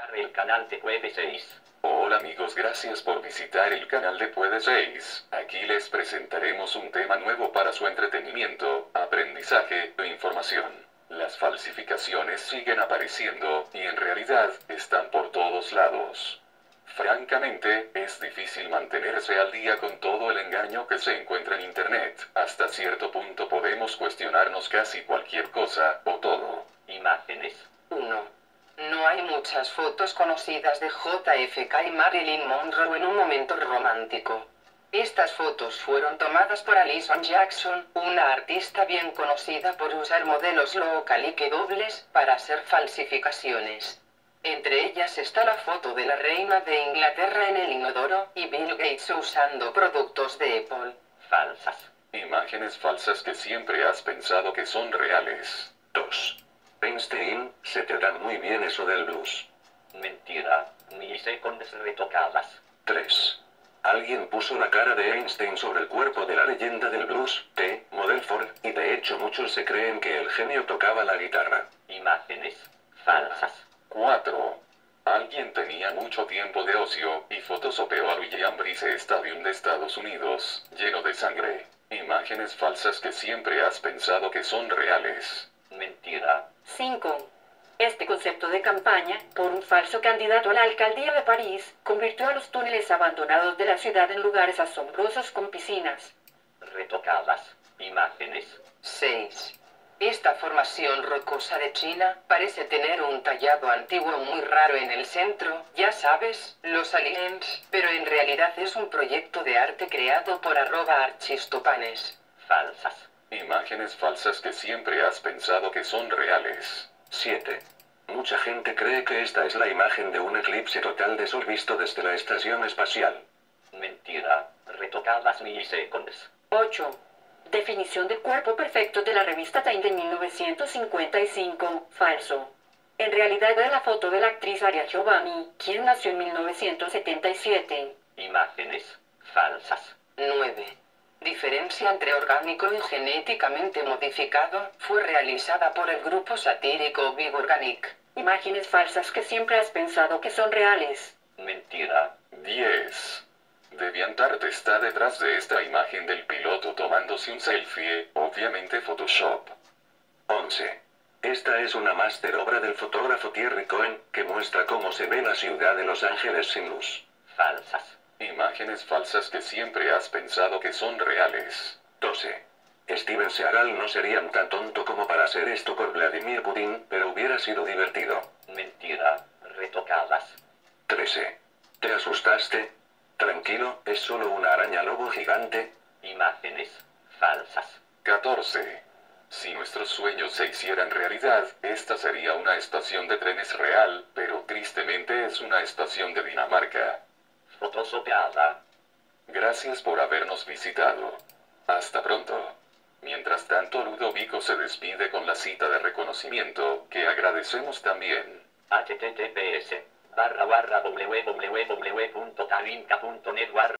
El canal de Puede 6. Hola amigos, gracias por visitar el canal de Puede 6. Aquí les presentaremos un tema nuevo para su entretenimiento, aprendizaje e información. Las falsificaciones siguen apareciendo, y en realidad, están por todos lados. Francamente, es difícil mantenerse al día con todo el engaño que se encuentra en internet. Hasta cierto punto podemos cuestionarnos casi cualquier cosa, o todo. Imágenes. 1. No hay muchas fotos conocidas de JFK y Marilyn Monroe en un momento romántico. Estas fotos fueron tomadas por Alison Jackson, una artista bien conocida por usar modelos low calique dobles para hacer falsificaciones. Entre ellas está la foto de la reina de Inglaterra en el inodoro, y Bill Gates usando productos de Apple. Falsas. Imágenes falsas que siempre has pensado que son reales. 2. Einstein, se te da muy bien eso del blues. Mentira. Milisegundos retocadas. 3. Alguien puso la cara de Einstein sobre el cuerpo de la leyenda del blues, T. Modelford, y de hecho muchos se creen que el genio tocaba la guitarra. Imágenes. Falsas. 4. Alguien tenía mucho tiempo de ocio, y photoshopeó al William Brice Stadium de Estados Unidos, lleno de sangre. Imágenes falsas que siempre has pensado que son reales. Mentira. 5. Este concepto de campaña, por un falso candidato a la alcaldía de París, convirtió a los túneles abandonados de la ciudad en lugares asombrosos con piscinas. Retocadas. Imágenes. 6. Esta formación rocosa de China parece tener un tallado antiguo muy raro en el centro, ya sabes, los aliens, pero en realidad es un proyecto de arte creado por @archistopanes. Falsas. Imágenes falsas que siempre has pensado que son reales. 7. Mucha gente cree que esta es la imagen de un eclipse total de sol visto desde la estación espacial. Mentira. Retocadas milisegundos. 8. Definición del cuerpo perfecto de la revista Time de 1955. Falso. En realidad es la foto de la actriz Aria Giovanni, quien nació en 1977. Imágenes. Falsas. 9. Diferencia entre orgánico y genéticamente modificado fue realizada por el grupo satírico Big Organic. Imágenes falsas que siempre has pensado que son reales. Mentira. 10. DeviantArt está detrás de esta imagen del piloto tomándose un selfie, obviamente Photoshop. 11. Esta es una máster obra del fotógrafo Thierry Cohen, que muestra cómo se ve la ciudad de Los Ángeles sin luz. Falsas. Imágenes falsas que siempre has pensado que son reales. 12. Steven Seagal no sería tan tonto como para hacer esto por Vladimir Putin, pero hubiera sido divertido. Mentira. Retocadas. 13. ¿Te asustaste? Tranquilo, es solo una araña lobo gigante. Imágenes. Falsas. 14. Si nuestros sueños se hicieran realidad, esta sería una estación de trenes real, pero tristemente es una estación de Dinamarca. Photoshopeada. Gracias por habernos visitado. Hasta pronto. Mientras tanto, Ludovico se despide con la cita de reconocimiento, que agradecemos también. https://www.tarinca.net